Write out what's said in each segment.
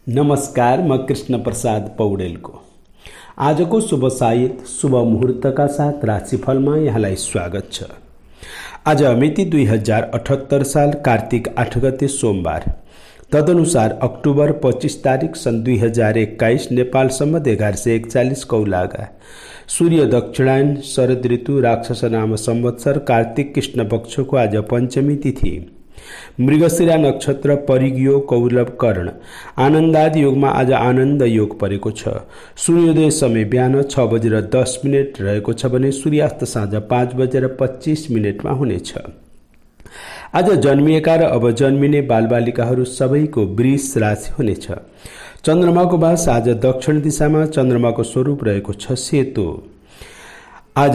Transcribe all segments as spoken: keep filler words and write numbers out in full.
नमस्कार, म कृष्ण प्रसाद पौडेलको आजको शुभ साहित्य शुभ मुहूर्तका साथ राशिफलमा यहाँलाई स्वागत छ। आज मिति दुई हजार अठहत्तर साल कार्तिक आठ गते सोमबार, तदनुसार अक्टोबर पच्चीस तारिक सन् दुई हजार एक्काइस नेपाल सम्मत एघार सय एकचालिस कौलागा, सूर्य दक्षिणायन, शरद ऋतु, राक्षस नाम संवत्सर, कार्तिक कृष्ण पक्षको आज पञ्चमी तिथि, मृगशिरा नक्षत्र, परिग योग, कौलव कर्ण, आनन्दादि योगमा आज आनन्द योग परेको छ। सूर्योदय समय बिहान छ बजेर दस मिनट रहेको छ भने सूर्यास्त साँझ पाँच बजेर पच्चीस मिनटमा हुनेछ। आज जन्मिएका र अब जन्मिने बालबालिकाहरू सबैको वृष राशि हुनेछ। चन्द्रमाको बास आज दक्षिण दिशामा, चन्द्रमाको स्वरूप रहेको छ सेतो। आज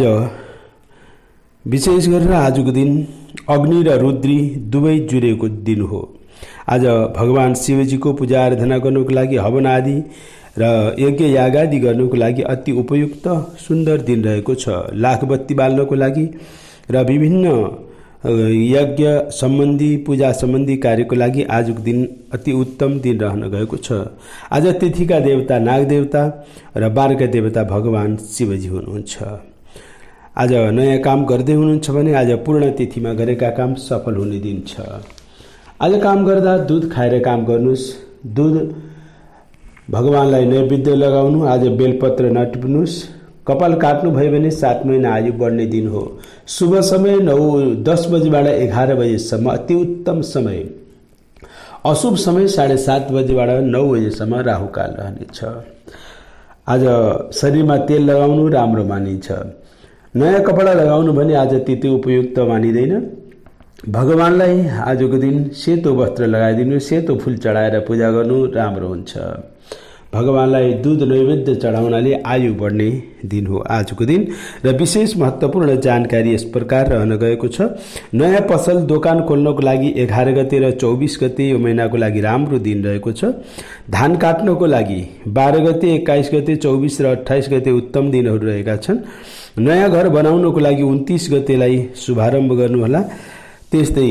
विशेष गरेर आजको दिन अग्नि र रुद्री दुवै जुरेको दिन हो। आज भगवान शिवजीको पूजा आराधना गर्नुको लागि, हवन आदि र यज्ञ यागादि गर्नुको लागि अति उपयुक्त सुन्दर दिन रहेको छ। लाख बत्ती बाल्नको लागि र विभिन्न यज्ञ सम्बन्धी पूजा सम्बन्धी कार्यको लागि आजको दिन अति उत्तम दिन रहन गएको छ। आज तिथिका देवता नागदेवता र बारका देवता भगवान शिवजी हुनुहुन्छ। आज नयाँ काम गर्दै हुनुहुन्छ भने आज पूर्ण तिथिमा गरेका काम सफल हुने दिन छ। आज काम गर्दा दूध खाएर काम गर्नुहोस्। दूध भगवानलाई नैवेद्य लगाउनु। आज बेलपत्र नटिप्नुहोस्। कपाल काट्नु भयो भने सात महिना आयु बढ्ने दिन हो। शुभ समय नौ दस बजीबाट एघार बजेसम्म अति उत्तम समय। अशुभ समय साढे सात बजीबाट नौ बजेसम्म राहुकाल रहनेछ। आज शरीरमा तेल लगाउनु राम्रो मानिन्छ। नयाँ कपडा लगाउनु भने आज त्यति उपयुक्त मानिँदैन। भगवानलाई आजको दिन सेतो वस्त्र लगाइदिनु, सेतो फूल चढाएर पूजा गर्नु राम्रो हुन्छ। भगवानलाई दूध नैवेद्य चढाउनाले आयु बढ्ने दिन हो आजको दिन। र विशेष महत्त्वपूर्ण जानकारी यस प्रकार रहन गएको छ। नयाँ पसल दोकान खोल्नको लागि एघार गते र चौबिस गते यो महिनाको लागि राम्रो दिन रहेको छ। धान काट्नको लागि बाह्र गते, एक्काइस गते, चौबिस र अट्ठाइस गते उत्तम दिनहरू रहेका छन्। नयाँ घर बनाउनको लागि उन्तिस गतेलाई शुभारम्भ गर्नुहोला। त्यस्तै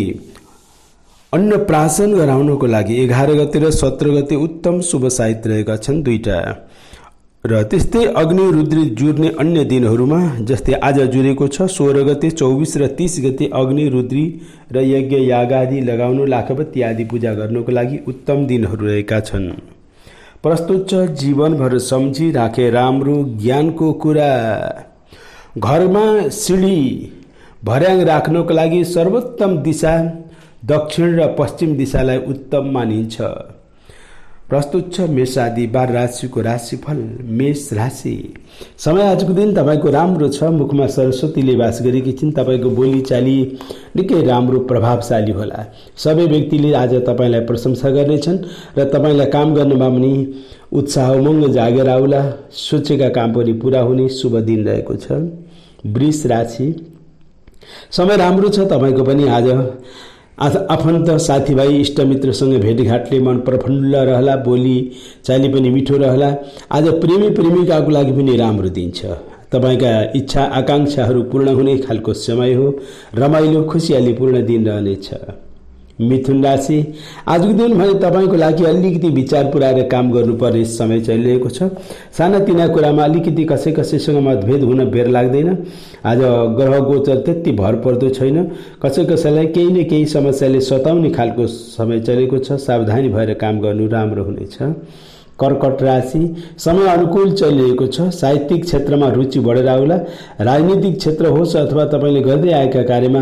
अन्नप्राशन गराउनको लागि एघार गते र सत्र गते उत्तम शुभ साहित्य रहेका छन् दुईटा। र त्यस्तै अग्नि रुद्री जुर्ने अन्य दिनहरूमा जस्तै आज जुरेको छ सोह्र गते, चौबिस र तीस गते अग्नि रुद्री र यज्ञ याग आदि लगाउनु, लाखबत्ती आदि पूजा गर्नुको लागि उत्तम दिनहरू रहेका छन्। प्रस्तुत छ जीवनभर सम्झी राखे राम्रो ज्ञानको कुरा। घरमा सिँढी भर्याङ राख्नको लागि सर्वोत्तम दिशा दक्षिण र पश्चिम दिशालाई उत्तम मानिन्छ। प्रस्तुत छ मेषादि बार राशिको राशिफल। मेष राशि समय आजको दिन तपाईँको राम्रो छ। मुखमा सरस्वतीले वास गरेकी छिन्। तपाईँको बोलीचाली निकै राम्रो प्रभावशाली होला। सबै व्यक्तिले आज तपाईँलाई प्रशंसा गर्नेछन् र तपाईँलाई काम गर्नमा पनि उत्साह उमङ्ग जागेर आउला। सोचेका काम पनि पूरा हुने शुभ दिन रहेको छ। वृष राशि समय राम्रो छ। तपाईँको पनि आज आफन्त साथीभाइ इष्टमित्रसँग भेटघाटले मन प्रफुल्ल रहला। बोली चाली पनि मिठो रहला। आज प्रेमी प्रेमिकाको लागि पनि राम्रो दिन छ। तपाईँका इच्छा आकांक्षाहरू पूर्ण हुने खालको समय हो। रमाइलो खुसियाली पूर्ण दिन रहनेछ। मिथुन राशि आजको दिन भने तपाईँको लागि अलिकति विचार पुर्याएर काम गर्नुपर्ने समय चलिरहेको छ। सानातिना कुरामा अलिकति कसै कसैसँग मतभेद हुन बेर लाग्दैन। आज ग्रह गोचर त्यति भर पर्दो छैन। कसै कसैलाई केही न केही समस्याले सताउने खालको समय चलेको छ। सावधानी भएर काम गर्नु राम्रो हुनेछ। कर्कट राशि समय अनुकूल चलिरहेको छ। साहित्यिक क्षेत्रमा रुचि बढेर आउला। राजनीतिक क्षेत्र होस् अथवा तपाईँले गर्दै आएका कार्यमा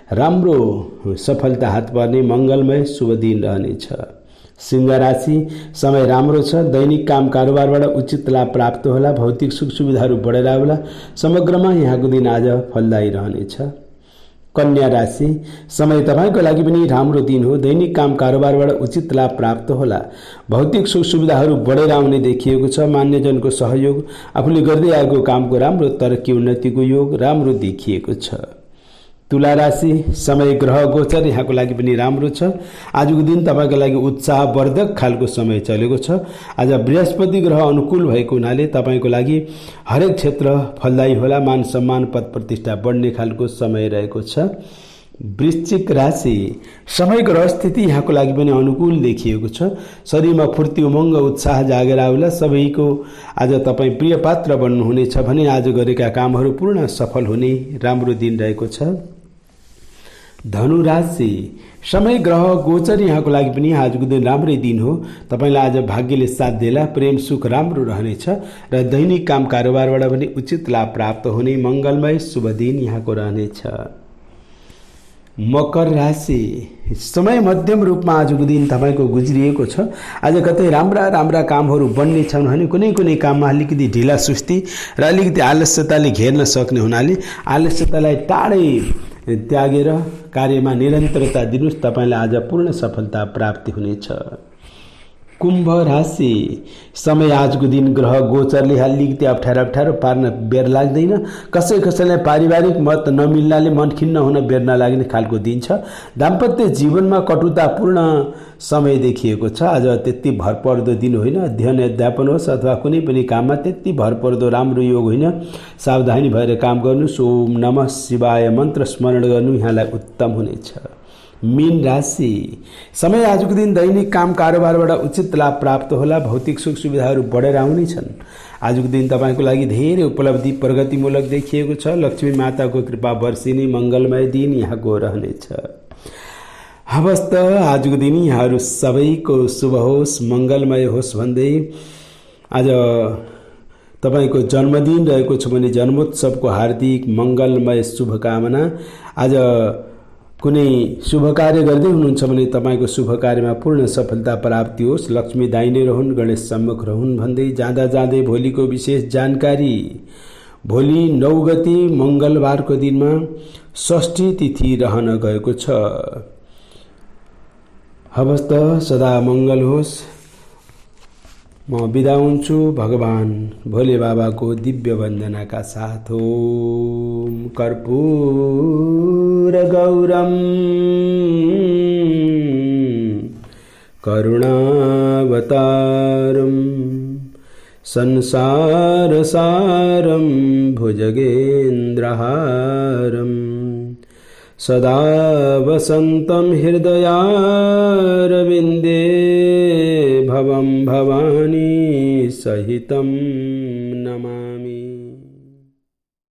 राम्रो सफलता हात पर्ने मङ्गलमय शुभ दिन रहनेछ। सिंह राशि समय राम्रो छ। दैनिक काम कारोबारबाट उचित लाभ प्राप्त होला। भौतिक सुख सुविधाहरू बढेर आउला। समग्रमा यहाँको दिन आज फलदायी रहनेछ। कन्या राशि समय तपाईँको लागि पनि राम्रो दिन हो। दैनिक काम कारोबारबाट उचित लाभ प्राप्त होला। भौतिक सुख सुविधाहरू बढेर आउने देखिएको छ। मान्यजनको सहयोग, आफूले गर्दै आएको कामको राम्रो तरक्की उन्नतिको योग राम्रो देखिएको छ। तुला राशि समय ग्रह गोचर यहाँको लागि पनि राम्रो छ। आजको दिन तपाईँको लागि उत्साहवर्धक खालको समय चलेको छ। आज बृहस्पति ग्रह अनुकूल भएको हुनाले तपाईँको लागि हरेक क्षेत्र फलदायी होला। मान सम्मान पद प्रतिष्ठा बढ्ने खालको समय रहेको छ। वृश्चिक राशि समयको र स्थिति यहाँको लागि पनि अनुकूल देखिएको छ। शरीरमा फुर्ती उमङ्ग उत्साह जागेर आउला। सबैको आज तपाईँ प्रिय पात्र बन्नुहुनेछ भने आज गरेका कामहरू पूर्ण सफल हुने राम्रो दिन रहेको छ। धनु राशि समय ग्रह गोचर यहाँको लागि पनि आजको दिन राम्रै दिन हो। तपाईँलाई आज भाग्यले साथ देला। प्रेम सुख राम्रो रहनेछ र दैनिक काम कारोबारबाट पनि उचित लाभ प्राप्त हुने मङ्गलमय शुभ दिन यहाँको रहनेछ। मकर राशि समय मध्यम रूपमा आजको दिन तपाईँको गुज्रिएको छ। आज कतै राम्रा राम्रा कामहरू बन्ने छन् भने कुनै कुनै काममा अलिकति ढिला सुस्ती र अलिकति आलस्यताले घेर्न सक्ने हुनाले आलस्यतालाई टाढै त्यागेर कार्यमा निरन्तरता दिनुहोस्। तपाईँलाई आज पूर्ण सफलता प्राप्ति हुनेछ। कुम्भ राशि समय आजको दिन ग्रह गोचरले अलिकति अप्ठ्यारो अप्ठ्यारो पार्न बेर लाग्दैन। कसै कसैलाई पारिवारिक मत नमिल्नाले मन खिन्न हुन बेर नलाग्ने खालको दिन छ। दाम्पत्य जीवनमा कटुतापूर्ण समय देखिएको छ। आज त्यति भरपर्दो दिन होइन। अध्ययन अध्यापन होस् अथवा कुनै पनि काममा त्यति भरपर्दो राम्रो योग होइन। सावधानी भएर काम गर्नुहोस्। ओम नमः शिवाय मन्त्र स्मरण गर्नु यहाँलाई उत्तम हुनेछ। मीन राशि समय आजको दिन दैनिक काम कारोबारबाट उचित लाभ प्राप्त होला। भौतिक सुख सुविधाहरू बढेर आउनेछन्। आजको दिन तपाईँको लागि धेरै उपलब्धि प्रगतिमूलक देखिएको छ। लक्ष्मी माताको कृपा वर्षिने मङ्गलमय दिन यहाँको रहनेछ। हवस् त आजको दिन यहाँहरू सबैको शुभ होस्, मङ्गलमय होस् भन्दै आज तपाईँको जन्मदिन रहेको छ भने जन्मोत्सवको हार्दिक मङ्गलमय शुभकामना। आज कुनै शुभ कार्य गर्दै हुनुहुन्छ भने तपाईँको शुभ कार्यमा पूर्ण सफलता प्राप्ति होस्। लक्ष्मी दाहिने रहन्, गणेश सम्मुख रहन् भन्दै जाँदा जाँदै भोलिको विशेष जानकारी। भोलि नौ गते मङ्गलबारको दिनमा षष्ठी तिथि रहन गएको छ। हवस् त सदा मङ्गल होस्। म बिदा हुन्छु भगवान भोले बाबाको दिव्य वन्दनाका साथ। ओम कर्पूर गौरम करुणावतारम संसार सारम भुजगेन्द्रहारम सदा वसन्तं हृदयारविन्दे भवं भवानी सहितं नमामि।